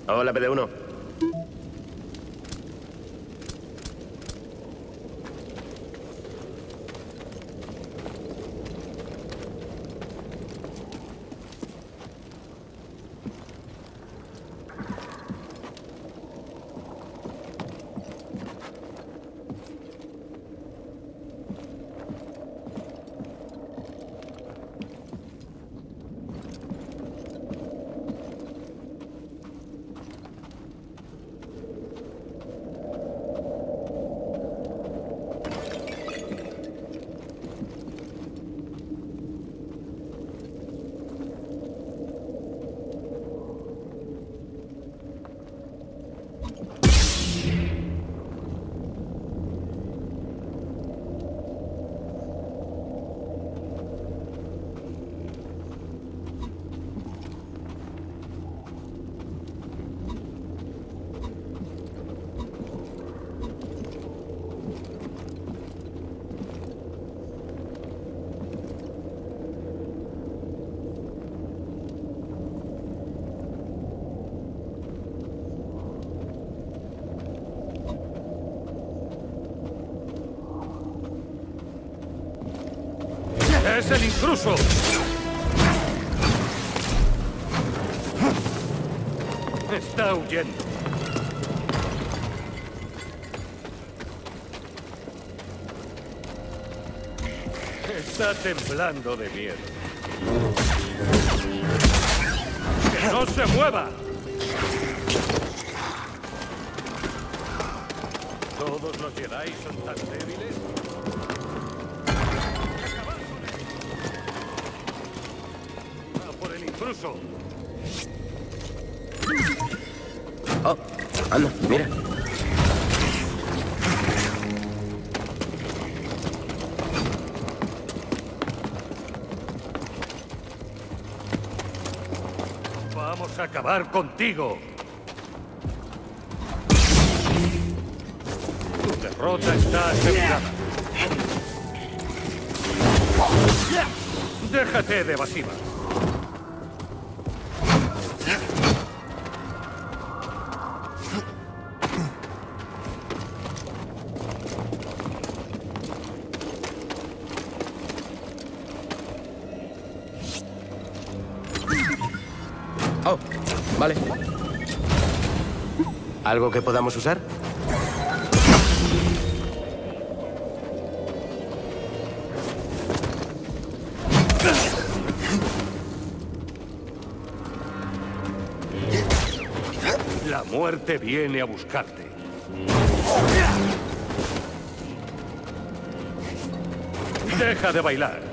Hola, PD1. ¡Es el intruso! Está huyendo. Está temblando de miedo. ¡Que no se mueva! ¿Todos los Jedi son tan débiles? Intruso. Oh, anda, mira. Vamos a acabar contigo. Tu derrota está asegurada. Déjate de evasivas. Oh, vale. ¿Algo que podamos usar? La muerte viene a buscarte. Deja de bailar.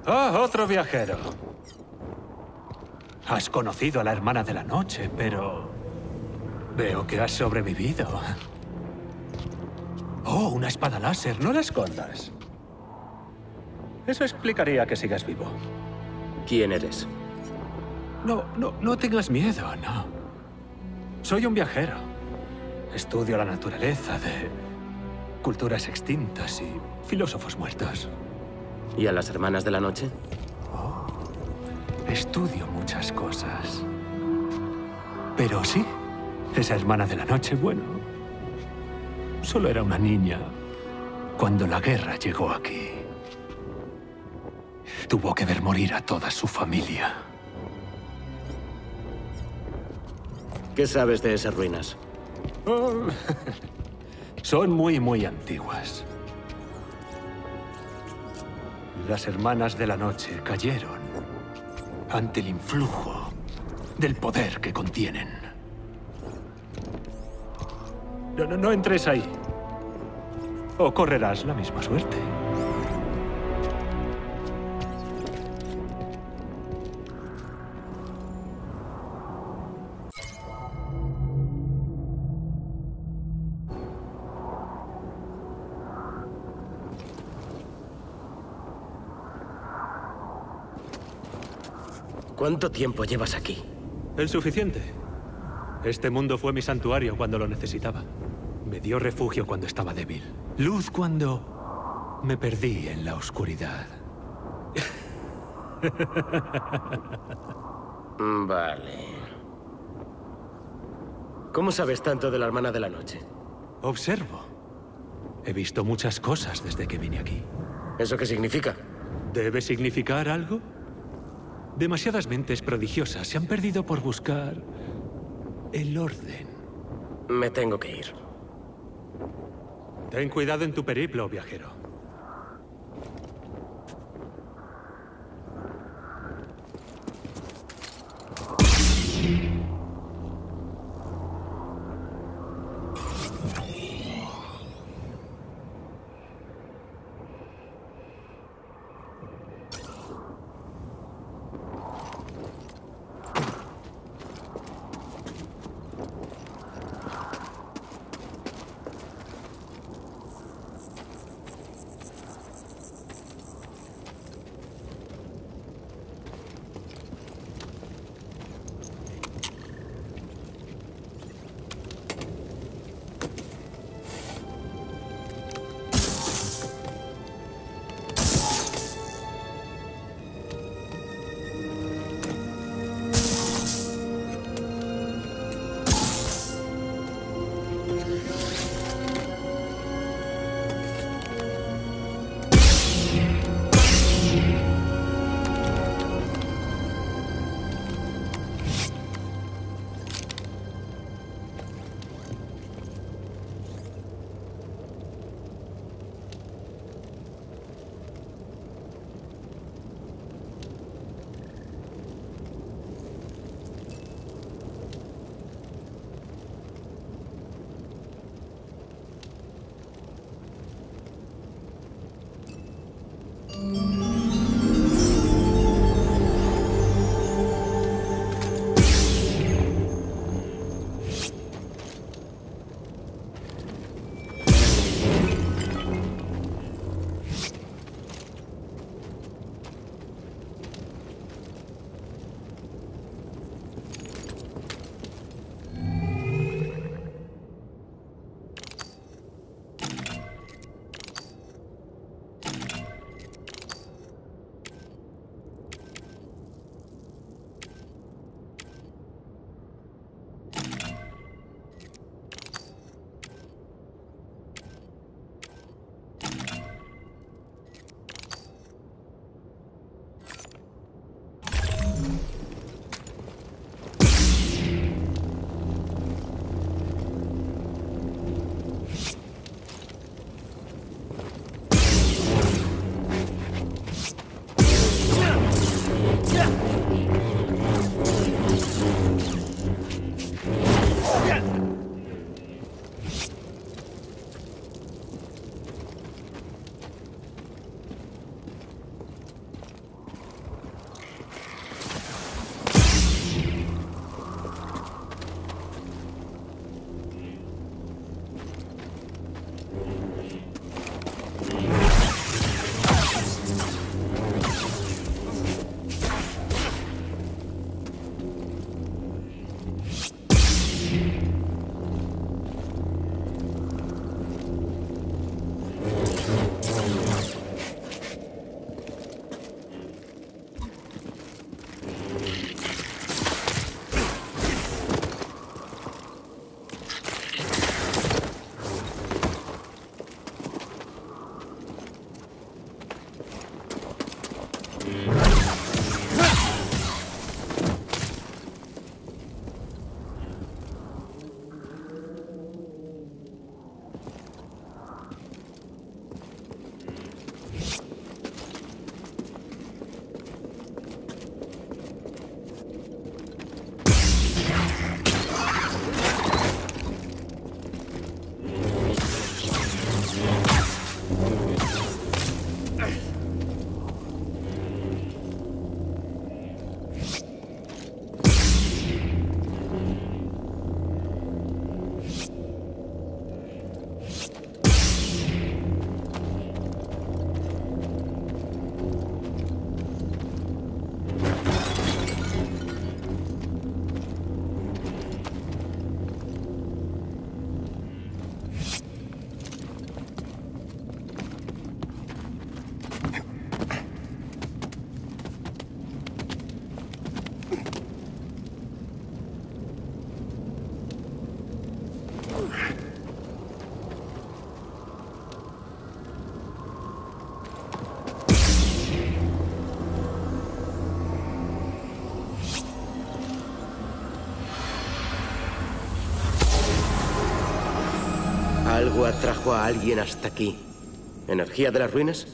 Oh, otro viajero. Has conocido a la hermana de la noche, pero... veo que has sobrevivido. Oh, una espada láser. No la escondas. Eso explicaría que sigas vivo. ¿Quién eres? No tengas miedo, no. Soy un viajero. Estudio la naturaleza de culturas extintas y filósofos muertos. ¿Y a las hermanas de la noche? Estudio muchas cosas. Pero sí, esa hermana de la noche, bueno, solo era una niña cuando la guerra llegó aquí. Tuvo que ver morir a toda su familia. ¿Qué sabes de esas ruinas? Oh, son muy antiguas. Las hermanas de la noche cayeron ante el influjo del poder que contienen. No entres ahí, o correrás la misma suerte. ¿Cuánto tiempo llevas aquí? El suficiente. Este mundo fue mi santuario cuando lo necesitaba. Me dio refugio cuando estaba débil. Luz cuando me perdí en la oscuridad. Vale. ¿Cómo sabes tanto de la hermana de la noche? Observo. He visto muchas cosas desde que vine aquí. ¿Eso qué significa? ¿Debe significar algo? Demasiadas mentes prodigiosas se han perdido por buscar el orden. Me tengo que ir. Ten cuidado en tu periplo, viajero. agua trajo a alguien hasta aquí. ¿Energía de las ruinas?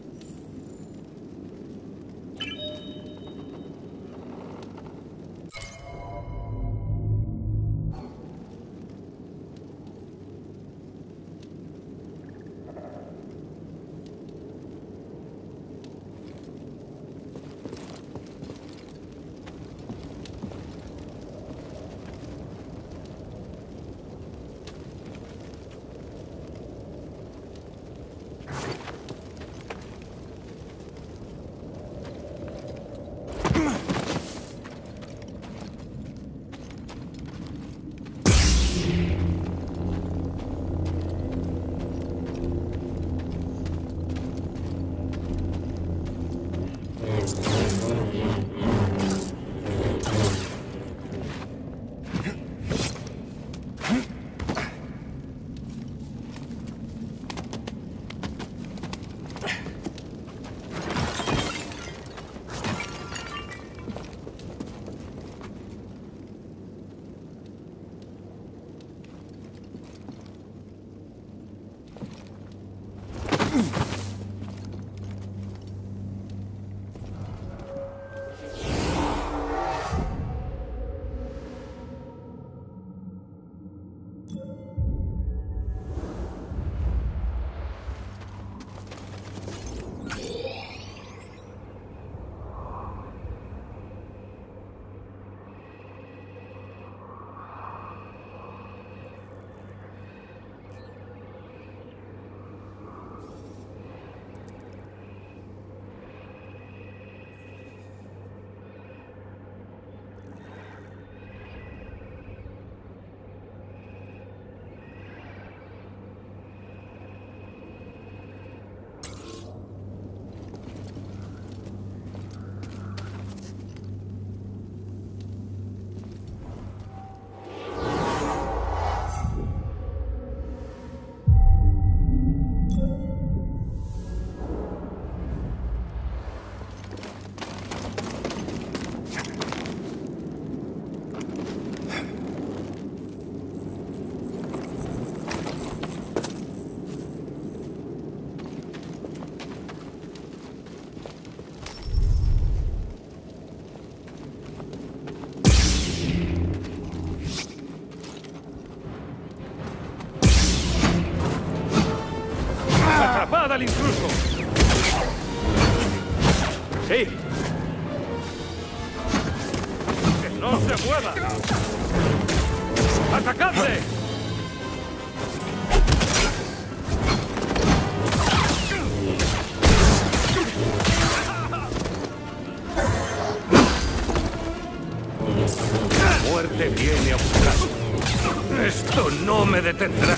¡Atrapad al intruso! ¡Sí! ¡Que no se mueva! ¡Atacadle! La muerte viene a buscar. Esto no me detendrá.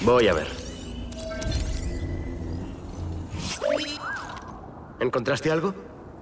Voy a ver. ¿Encontraste algo?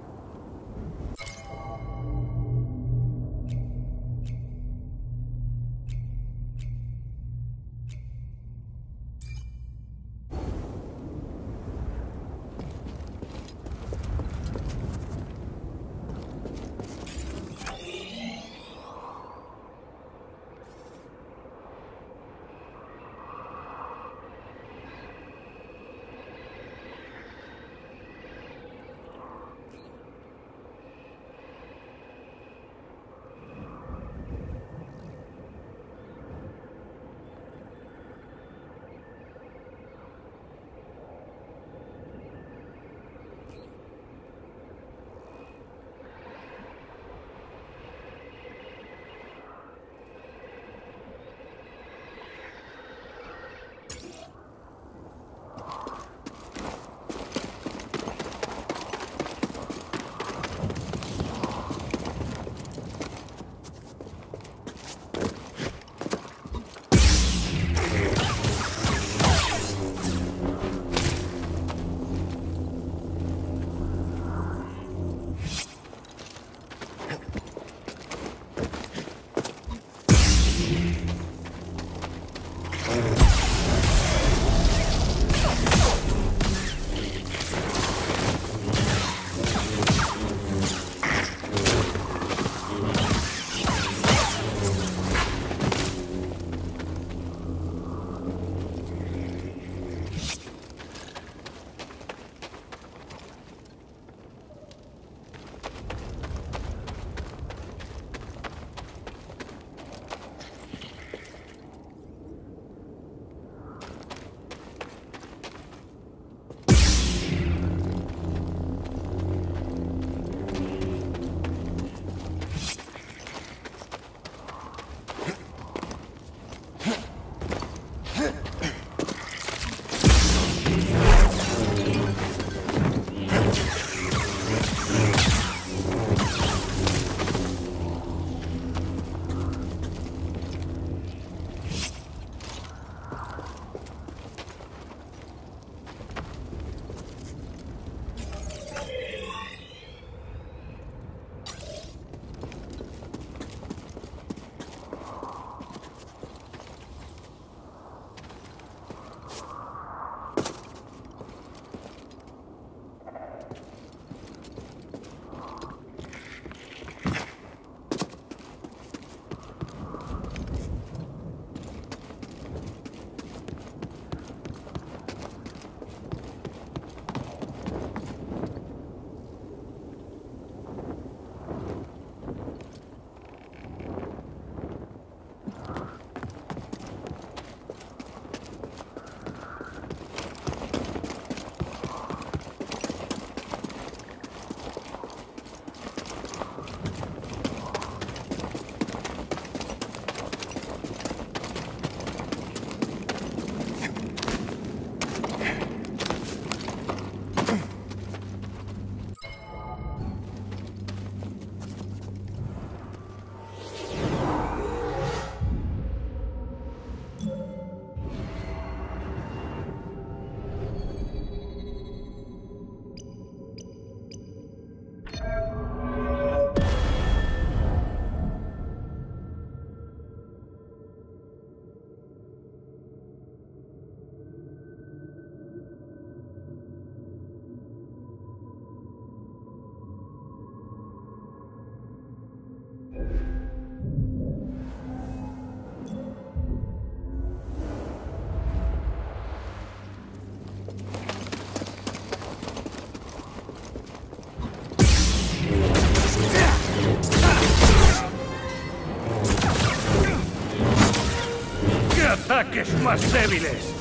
ataques más débiles.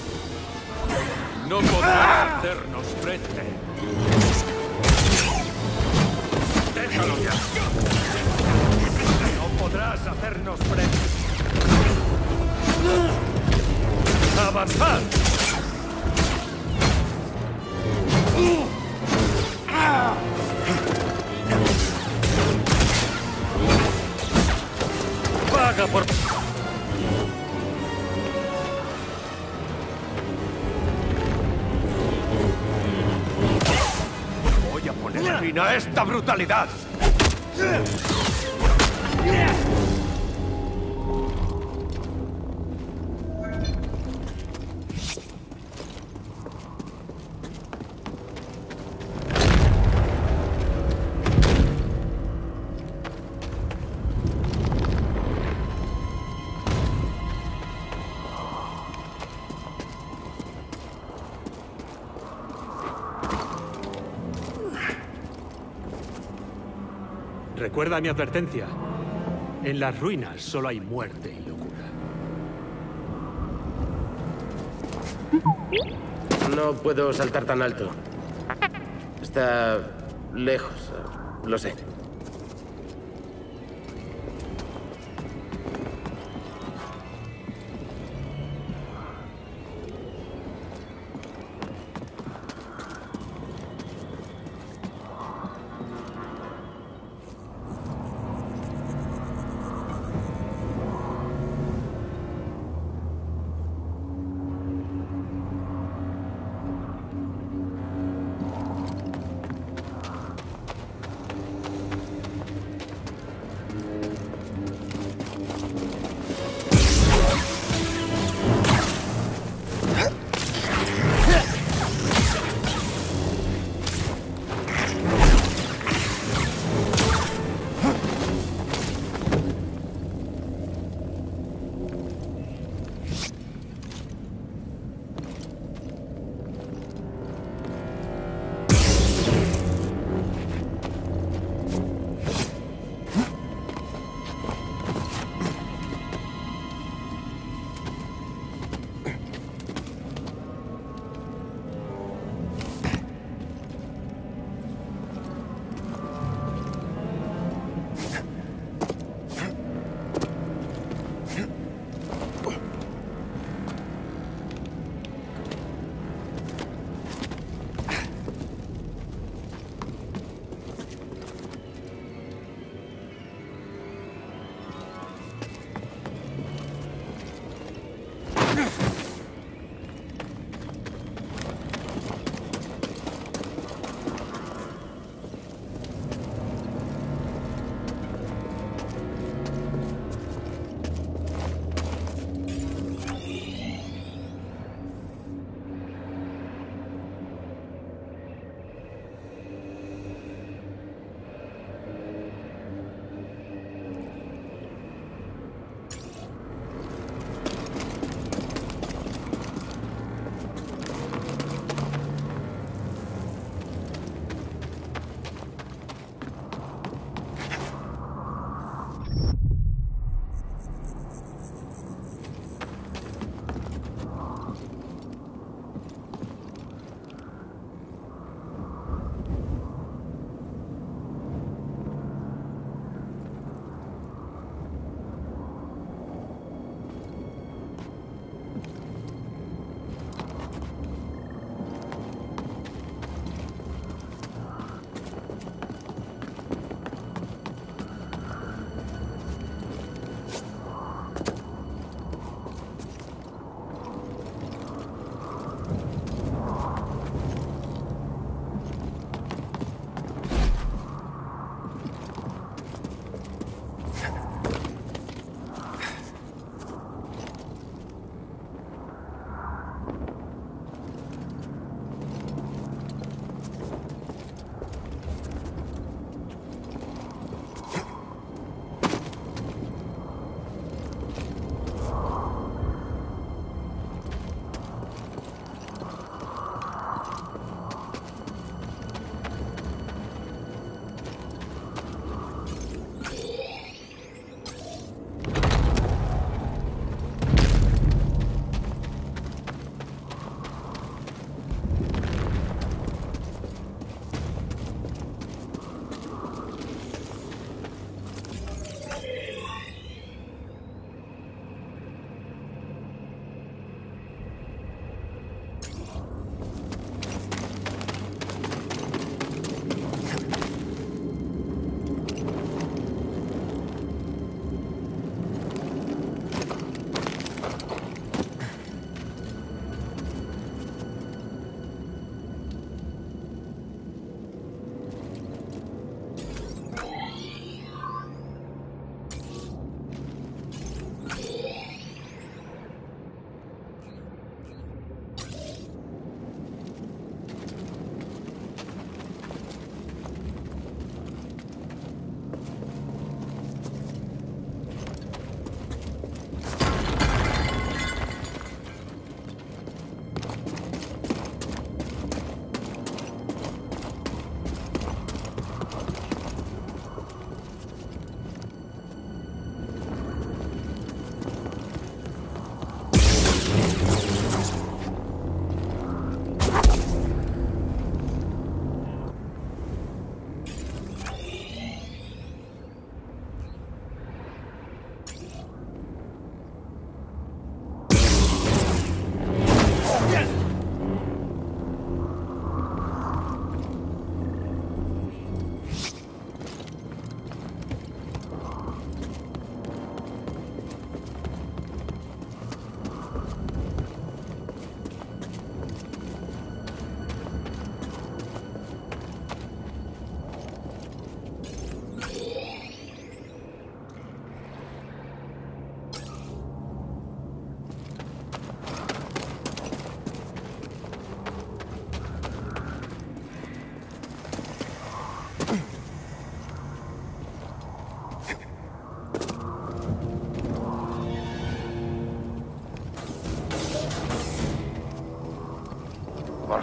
No podrán hacernos frente. Déjalo ya. No podrás hacernos frente. ¡Avanzad! Paga por... ¡Termina esta brutalidad! Recuerda mi advertencia. En las ruinas solo hay muerte y locura. No puedo saltar tan alto. Está lejos, lo sé.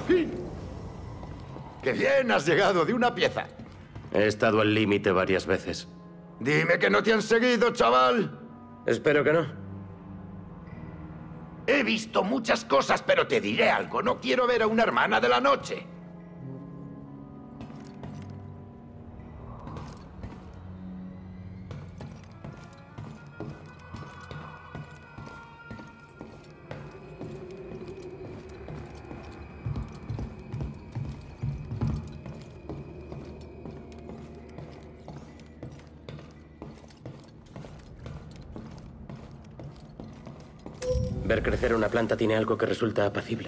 fin! ¡Qué bien has llegado de una pieza! He estado al límite varias veces. Dime que no te han seguido, chaval. Espero que no. He visto muchas cosas, pero te diré algo. No quiero ver a una hermana de la noche. Ver crecer una planta tiene algo que resulta apacible.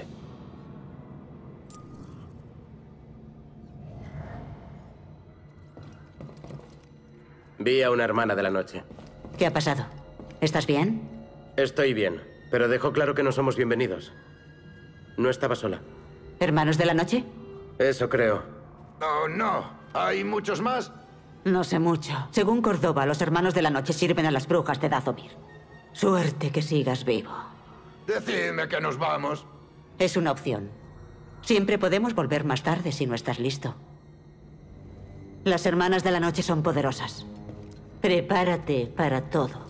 Vi a una hermana de la noche. ¿Qué ha pasado? ¿Estás bien? Estoy bien, pero dejó claro que no somos bienvenidos. No estaba sola. ¿Hermanos de la noche? Eso creo. Oh, no. ¿Hay muchos más? No sé mucho. Según Córdoba, los hermanos de la noche sirven a las brujas de Dazomir. Suerte que sigas vivo. Decidme que nos vamos. Es una opción. Siempre podemos volver más tarde si no estás listo. Las hermanas de la noche son poderosas. Prepárate para todo.